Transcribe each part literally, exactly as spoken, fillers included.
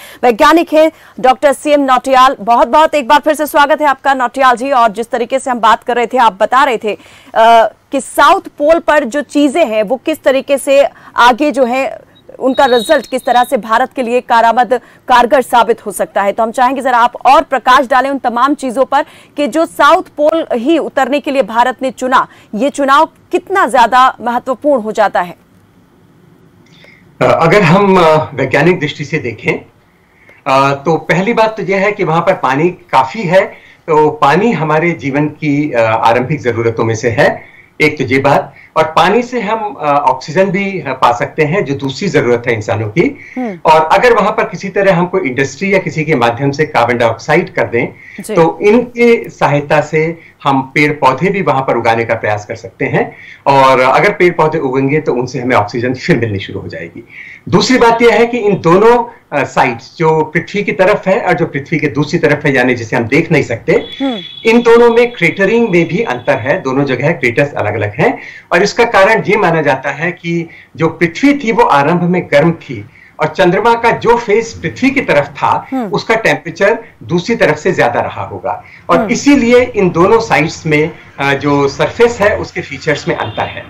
वैज्ञानिक हैं doctor C M Nautiyal. बहुत बहुत एक बार फिर से स्वागत है आपका नौटियाल जी। और जिस तरीके से हम बात कर रहे थे, आप बता रहे थे आ, कि साउथ पोल पर जो चीजें हैं वो किस तरीके से आगे जो है उनका रिजल्ट किस तरह से भारत के लिए कारआमद कारगर साबित हो सकता है। तो हम चाहेंगे जरा आप और प्रकाश डालें उन तमाम चीजों पर कि जो साउथ पोल ही उतरने के लिए भारत ने चुना, ये चुनाव कितना ज्यादा महत्वपूर्ण हो जाता है। अगर हम वैज्ञानिक दृष्टि से देखें तो पहली बात तो यह है कि वहां पर पानी काफी है। तो पानी हमारे जीवन की आरंभिक जरूरतों में से है, एक तो ये बात। और पानी से हम ऑक्सीजन भी पा सकते हैं जो दूसरी जरूरत है इंसानों की। और अगर वहां पर किसी तरह हम कोई इंडस्ट्री या किसी के माध्यम से कार्बन डाइऑक्साइड कर दें तो इनके सहायता से हम पेड़ पौधे भी वहां पर उगाने का प्रयास कर सकते हैं। और अगर पेड़ पौधे उगेंगे तो उनसे हमें ऑक्सीजन फिर मिलनी शुरू हो जाएगी। दूसरी बात यह है कि इन दोनों साइड्स, जो पृथ्वी की तरफ है और जो पृथ्वी के दूसरी तरफ है, यानी जिसे हम देख नहीं सकते, इन दोनों में क्रेटरिंग में भी अंतर है। दोनों जगह क्रेटर्स अलग अलग हैं। और इसका कारण ये माना जाता है कि जो पृथ्वी थी वो आरंभ में गर्म थी और चंद्रमा का जो फेस पृथ्वी की तरफ था उसका टेम्परेचर दूसरी तरफ से ज्यादा रहा होगा। और इसीलिए इन दोनों साइड्स में जो सरफेस है उसके फीचर्स में अंतर है।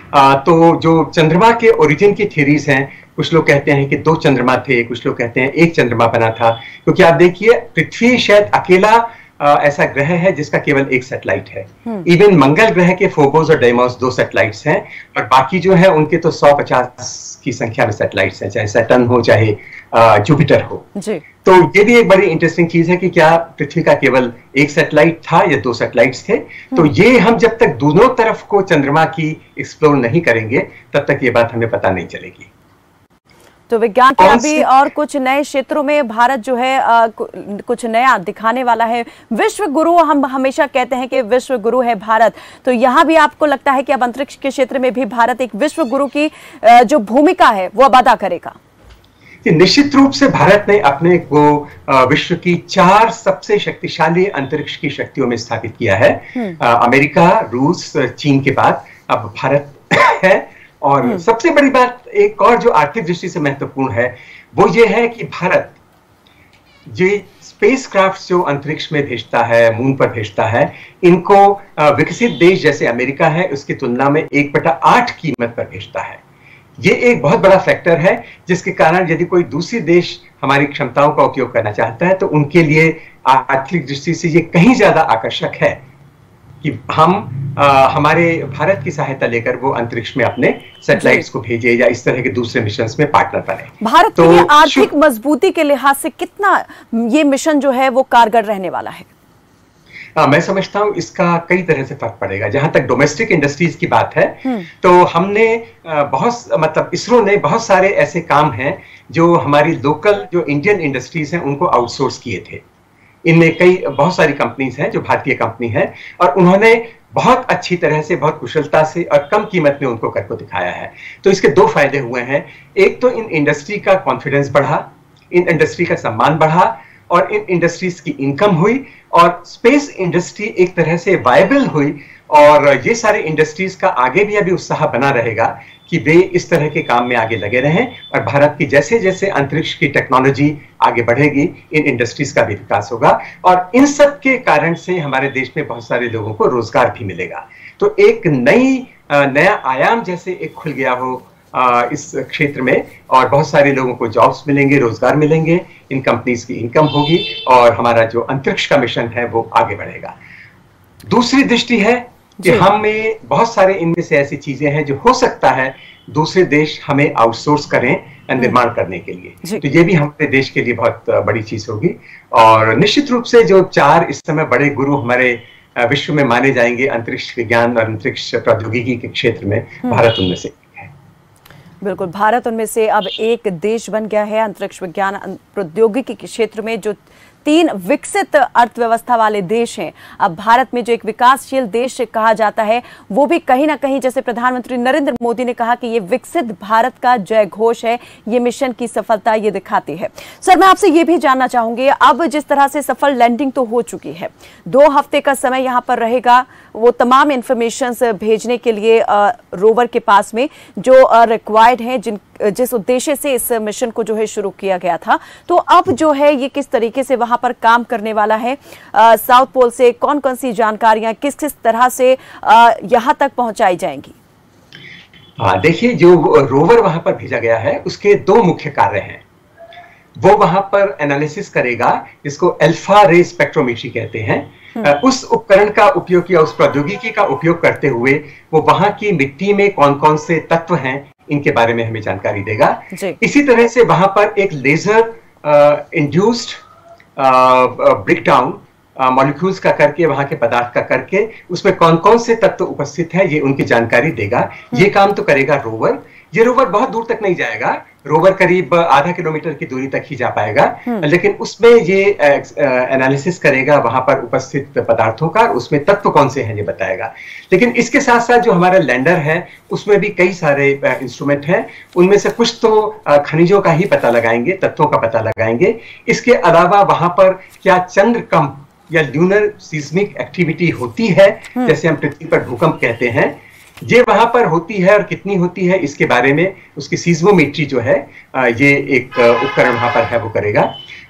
तो जो चंद्रमा के ओरिजिन की थ्योरीज हैं, कुछ लोग कहते हैं कि दो चंद्रमा थे, कुछ लोग कहते हैं एक चंद्रमा बना था। क्योंकि आप देखिए पृथ्वी शायद अकेला आ, ऐसा ग्रह है जिसका केवल एक सैटेलाइट है। इवन मंगल ग्रह के फोबोस और डेमोस दो सैटेलाइट्स हैं और बाकी जो है उनके तो सौ पचास की संख्या में सैटेलाइट्स हैं, चाहे सैटर्न हो चाहे जुपिटर हो जी। तो ये भी एक बड़ी इंटरेस्टिंग चीज है कि क्या पृथ्वी का केवल एक सैटेलाइट था या दो सैटेलाइट्स थे। तो ये हम जब तक दोनों तरफ को चंद्रमा की एक्सप्लोर नहीं करेंगे तब तक ये बात हमें पता नहीं चलेगी। तो विज्ञान के अभी और कुछ नए क्षेत्रों में भारत जो है आ, कुछ नया दिखाने वाला है। विश्व गुरु हम हमेशा कहते हैं कि विश्व गुरु है भारत, तो यहाँ भी आपको लगता है कि अब अंतरिक्ष के क्षेत्र में भी भारत एक विश्व गुरु की आ, जो भूमिका है वो अब अदा करेगा? निश्चित रूप से भारत ने अपने को विश्व की चार सबसे शक्तिशाली अंतरिक्ष की शक्तियों में स्थापित किया है। अमेरिका, रूस, चीन के बाद अब भारत है। और सबसे बड़ी बात एक और जो आर्थिक दृष्टि से महत्वपूर्ण है वो ये है कि भारत ये स्पेसक्राफ्ट जो अंतरिक्ष में भेजता है, मून पर भेजता है, इनको विकसित देश जैसे अमेरिका है उसकी तुलना में एक बटा आठ कीमत पर भेजता है। ये एक बहुत बड़ा फैक्टर है जिसके कारण यदि कोई दूसरी देश हमारी क्षमताओं का उपयोग करना चाहता है तो उनके लिए आर्थिक दृष्टि से ये कहीं ज्यादा आकर्षक है कि हम आ, हमारे भारत की सहायता लेकर वो अंतरिक्ष में अपने सैटेलाइट्स को भेजे या इस तरह के दूसरे मिशंस में पार्टनर बने। भारत तो के लिए आर्थिक मजबूती के लिहाज से कितना ये मिशन जो है वो कारगर रहने वाला है? आ, मैं समझता हूं इसका कई तरह से फर्क पड़ेगा। जहां तक डोमेस्टिक इंडस्ट्रीज की बात है तो हमने आ, बहुत मतलब इसरो ने बहुत सारे ऐसे काम हैं जो हमारी लोकल जो इंडियन इंडस्ट्रीज हैं उनको आउटसोर्स किए थे। इनमें कई बहुत सारी कंपनीज हैं जो भारतीय कंपनी है और उन्होंने बहुत अच्छी तरह से, बहुत कुशलता से और कम कीमत में उनको करके दिखाया है। तो इसके दो फायदे हुए हैं। एक तो इन इंडस्ट्री का कॉन्फिडेंस बढ़ा, इन इंडस्ट्री का सम्मान बढ़ा और इन इंडस्ट्रीज की इनकम हुई और स्पेस इंडस्ट्री एक तरह से वायबल हुई। और ये सारे इंडस्ट्रीज का आगे भी अभी उत्साह बना रहेगा कि वे इस तरह के काम में आगे लगे रहें और भारत की जैसे जैसे अंतरिक्ष की टेक्नोलॉजी आगे बढ़ेगी इन इंडस्ट्रीज का भी विकास होगा और इन सब के कारण से हमारे देश में बहुत सारे लोगों को रोजगार भी मिलेगा। तो एक नई नया आयाम जैसे एक खुल गया हो इस क्षेत्र में और बहुत सारे लोगों को जॉब्स मिलेंगे, रोजगार मिलेंगे, इन कंपनीज की इनकम होगी और हमारा जो अंतरिक्ष का मिशन है वो आगे बढ़ेगा। दूसरी दृष्टि है कि हमें बहुत सारे इनमें से ऐसी चीजें हैं जो हो सकता है दूसरे देश हमें आउटसोर्स करें निर्माण करने के लिए। तो ये भी हमारे देश के लिए बहुत बड़ी चीज होगी। और निश्चित रूप से जो चार इस समय बड़े गुरु हमारे विश्व में माने जाएंगे अंतरिक्ष विज्ञान और अंतरिक्ष प्रौद्योगिकी के क्षेत्र में, भारत उनमें से है। बिल्कुल, भारत उनमें से अब एक देश बन गया है अंतरिक्ष विज्ञान प्रौद्योगिकी के क्षेत्र में। जो तीन विकसित अर्थव्यवस्था वाले देश हैं, अब भारत में जो एक विकासशील देश कहा जाता है वो भी कहीं ना कहीं, जैसे प्रधानमंत्री नरेंद्र मोदी ने कहा कि ये विकसित भारत का जय घोष है, ये मिशन की सफलता ये दिखाती है। सर, मैं आपसे ये भी जानना चाहूंगी, अब जिस तरह से सफल लैंडिंग तो हो चुकी है, दो हफ्ते का समय यहाँ पर रहेगा वो तमाम इंफॉर्मेशन भेजने के लिए रोवर के पास में जो रिक्वायर्ड हैं, जिन जिस उद्देश्य से इस मिशन को जो है शुरू किया गया था, तो अब जो है ये किस तरीके से वहां पर काम करने वाला है, साउथ पोल से कौन कौन सी जानकारियां किस किस तरह से यहां तक पहुंचाई जाएंगी? हाँ, देखिए, जो रोवर वहां पर भेजा गया है उसके दो मुख्य कार्य हैं। वो वहां पर एनालिसिस करेगा, जिसको अल्फा रे स्पेक्ट्रोमेट्री कहते हैं। उस उपकरण का उपयोग किया, उस प्रौद्योगिकी का उपयोग करते हुए वो वहां की मिट्टी में कौन कौन से तत्व हैं इनके बारे में हमें जानकारी देगा। इसी तरह से वहां पर एक लेजर इंड्यूस्ड ब्रेकडाउन मॉलिक्यूल्स का करके, वहां के पदार्थ का करके उसमें कौन कौन से तत्व उपस्थित है ये उनकी जानकारी देगा। ये काम तो करेगा रोवर। ये रोवर बहुत दूर तक नहीं जाएगा, रोवर करीब आधा किलोमीटर की दूरी तक ही जा पाएगा, लेकिन उसमें ये एनालिसिस करेगा वहां पर उपस्थित पदार्थों का, उसमें तत्व कौन से हैं ये बताएगा। लेकिन इसके साथ साथ जो हमारा लैंडर है उसमें भी कई सारे इंस्ट्रूमेंट हैं, उनमें से कुछ तो खनिजों का ही पता लगाएंगे, तत्वों का पता लगाएंगे। इसके अलावा वहां पर क्या चंद्रकंप या ल्यूनर सीस्मिक एक्टिविटी होती है, जैसे हम पृथ्वी पर भूकंप कहते हैं, ये वहां पर होती है और कितनी होती है इसके बारे में उसकी सीस्मोमेट्री जो है ये एक उपकरण वहां पर है वो करेगा।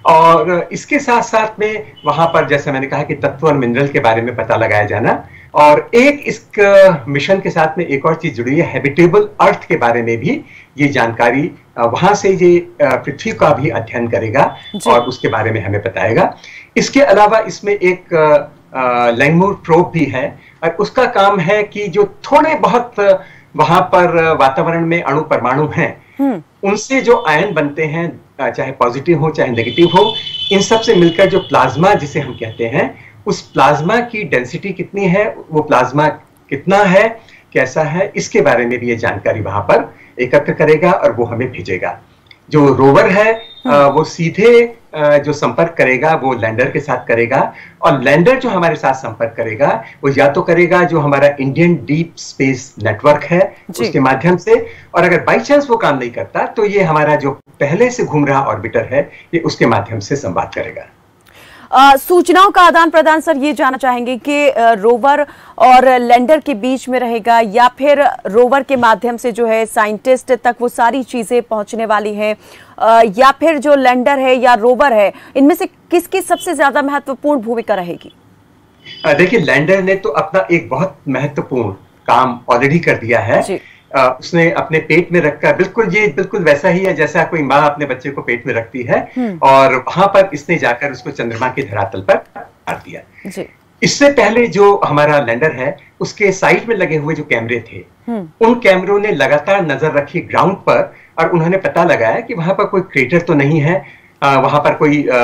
और इसके साथ साथ में वहां पर जैसे मैंने कहा कि तत्व और मिनरल के बारे में पता लगाया जाना। और एक इस मिशन के साथ में एक और चीज जुड़ी है, हैबिटेबल अर्थ के बारे में भी ये जानकारी वहां से ये पृथ्वी का भी अध्ययन करेगा और उसके बारे में हमें बताएगा। इसके अलावा इसमें एक लैंगमूर प्रोब भी है और उसका काम है कि जो थोड़े बहुत वहां पर वातावरण में अणु परमाणु हैं, उनसे जो आयन बनते हैं, चाहे पॉजिटिव हो चाहे नेगेटिव हो, इन सब से मिलकर जो प्लाज्मा जिसे हम कहते हैं, उस प्लाज्मा की डेंसिटी कितनी है, वो प्लाज्मा कितना है, कैसा है, इसके बारे में भी ये जानकारी वहां पर एकत्र करेगा और वो हमें भेजेगा। जो रोवर है वो सीधे जो संपर्क करेगा वो लैंडर के साथ करेगा, और लैंडर जो हमारे साथ संपर्क करेगा वो या तो करेगा जो हमारा इंडियन डीप स्पेस नेटवर्क है उसके माध्यम से, और अगर बाई चांस वो काम नहीं करता तो ये हमारा जो पहले से घूम रहा ऑर्बिटर है ये उसके माध्यम से संवाद करेगा। आ, सूचनाओं का आदान प्रदान सर ये जानना चाहेंगे कि रोवर और लैंडर के बीच में रहेगा या फिर रोवर के माध्यम से जो है साइंटिस्ट तक वो सारी चीजें पहुंचने वाली हैं, या फिर जो लैंडर है या रोवर है इनमें से किसकी सबसे ज्यादा महत्वपूर्ण भूमिका रहेगी? देखिए, लैंडर ने तो अपना एक बहुत महत्वपूर्ण काम ऑलरेडी कर दिया है। Uh, उसने अपने पेट में रखकर, बिल्कुल ये बिल्कुल वैसा ही है जैसा कोई माँ अपने बच्चे को पेट में रखती है, और वहां पर इसने जाकर उसको चंद्रमा के धरातल पर डाल दिया। जी। इससे पहले जो हमारा लैंडर है उसके साइड में लगे हुए जो कैमरे थे, उन कैमरों ने लगातार नजर रखी ग्राउंड पर, और उन्होंने पता लगाया कि वहां पर कोई क्रेटर तो नहीं है, आ, वहां पर कोई आ,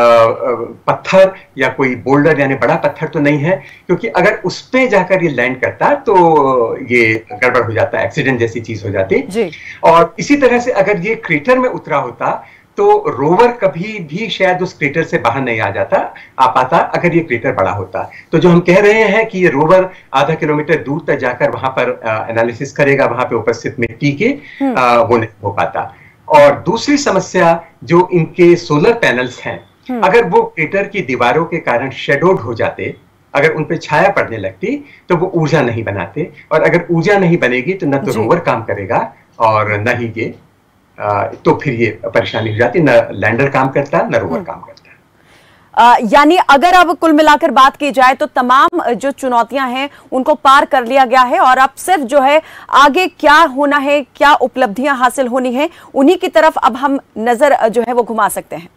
पत्थर या कोई बोल्डर यानी बड़ा पत्थर तो नहीं है, क्योंकि अगर उस पे जाकर ये लैंड करता तो ये गड़बड़ हो जाता, एक्सीडेंट जैसी चीज हो जाती जी। और इसी तरह से अगर ये क्रेटर में उतरा होता तो रोवर कभी भी शायद उस क्रेटर से बाहर नहीं आ जाता आ पाता अगर ये क्रेटर बड़ा होता। तो जो हम कह रहे हैं कि ये रोवर आधा किलोमीटर दूर तक जाकर वहां पर एनालिसिस करेगा, वहां पे उपस्थित मिट्टी के, आ, वो नहीं हो पाता। और दूसरी समस्या जो इनके सोलर पैनल्स हैं, अगर वो क्रेटर की दीवारों के कारण शेडोड हो जाते, अगर उन पे छाया पड़ने लगती तो वो ऊर्जा नहीं बनाते, और अगर ऊर्जा नहीं बनेगी तो न तो रोवर काम करेगा और न ही ये आ, तो फिर ये परेशानी हो जाती, न लैंडर काम करता न रोवर काम करता। यानी अगर अब कुल मिलाकर बात की जाए तो तमाम जो चुनौतियां हैं उनको पार कर लिया गया है, और अब सिर्फ जो है आगे क्या होना है, क्या उपलब्धियां हासिल होनी है, उन्हीं की तरफ अब हम नजर जो है वो घुमा सकते हैं।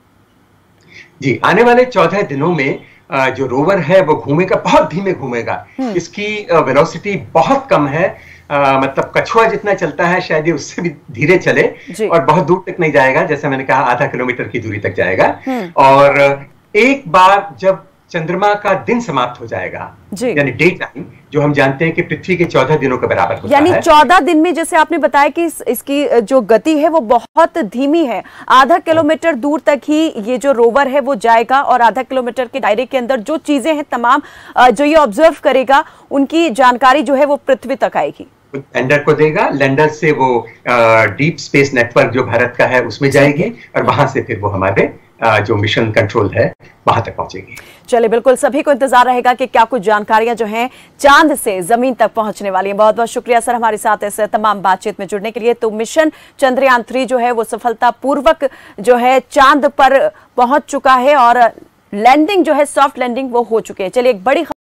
जी, आने वाले चौदह दिनों में जो रोवर है वो घूमेगा, बहुत धीमे घूमेगा, इसकी वेलोसिटी बहुत कम है, आ, मतलब कछुआ जितना चलता है शायद ये उससे भी धीरे चले, और बहुत दूर तक नहीं जाएगा, जैसे मैंने कहा आधा किलोमीटर की दूरी तक जाएगा। और एक बार जब चंद्रमा का दिन समाप्त हो जाएगा, यानी डे टाइम, जो हम जानते हैं कि पृथ्वी के चौदह दिनों के बराबर होता यानी है, चौदह दिन में जैसे आपने बताया कि इस, इसकी जो गति है वो बहुत धीमी है, आधा किलोमीटर दूर तक ही ये जो रोवर है वो जाएगा, और आधा किलोमीटर के दायरे के अंदर जो चीजें हैं तमाम जो ये ऑब्जर्व करेगा उनकी जानकारी जो है वो पृथ्वी तक आएगी, लैंडर को देगा, लैंडर से वो डीप स्पेस नेटवर्क जो भारत का है उसमें जाएगी, और वहां से फिर वो हमारे जो मिशन कंट्रोल है वहां तक पहुंचेगी। चलिए, बिल्कुल सभी को इंतजार रहेगा कि क्या कुछ जानकारियां जो हैं चांद से जमीन तक पहुंचने वाली हैं। बहुत बहुत शुक्रिया सर हमारे साथ इस तमाम बातचीत में जुड़ने के लिए। तो मिशन चंद्रयान थ्री जो है वो सफलतापूर्वक जो है चांद पर पहुंच चुका है और लैंडिंग जो है सॉफ्ट लैंडिंग वो हो चुकी है। चलिए, एक बड़ी